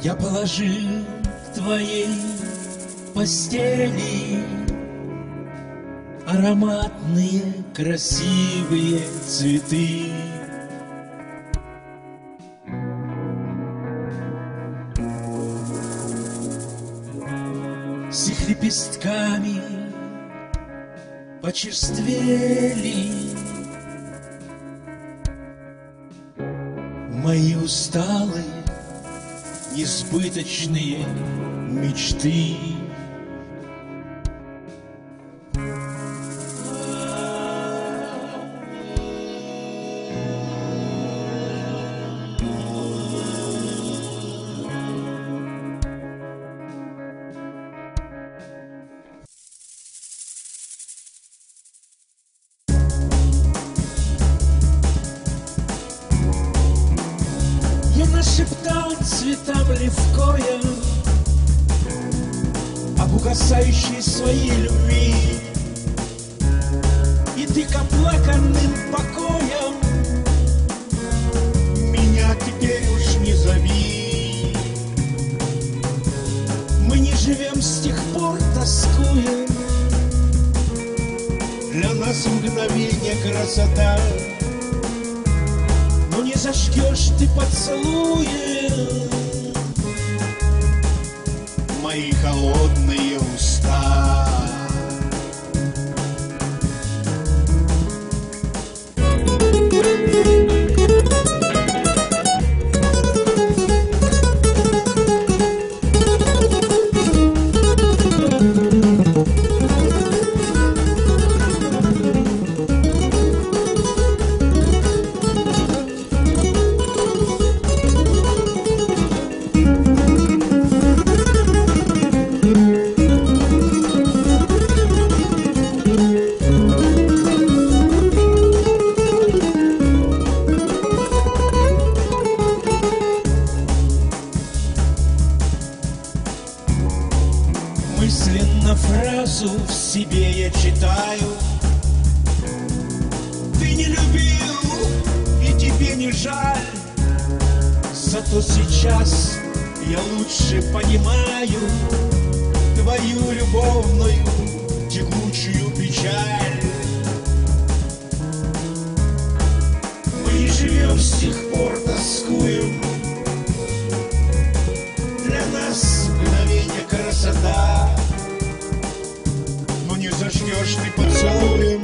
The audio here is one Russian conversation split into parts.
Я положил к твоей постели ароматные красивые цветы. С их лепестками почерствели мои усталые, несбыточные мечты. Я нашептал цветам левкоя об угасающей своей любви, и ты к оплаканным покоям меня теперь уж не зови. Мы не живем с тех пор, тоскуя, для нас мгновение красота. Но не зажгешь ты поцелуем мои холодные уста. Мысленно фразу в себе я читаю: ты не любил, и тебе не жаль. Зато сейчас я лучше понимаю твою любовную тягучую печаль. Мы не живем с тех пор, тоскуем, для нас мгновение красота. Но не зажгешь ты поцелуем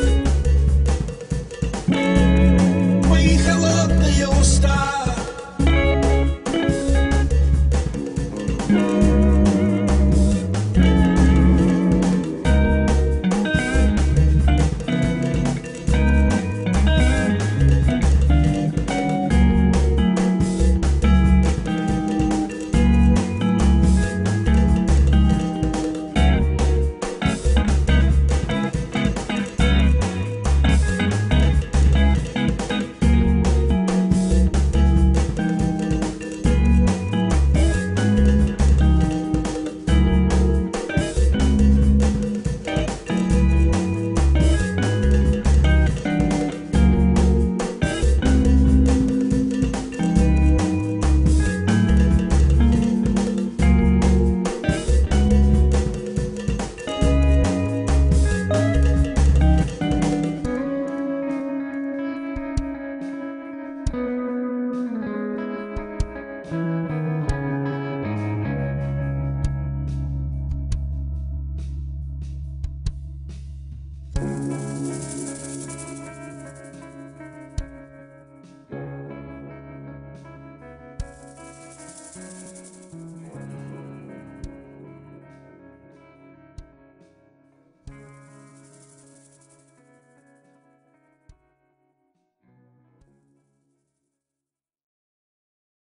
мои холодные уста.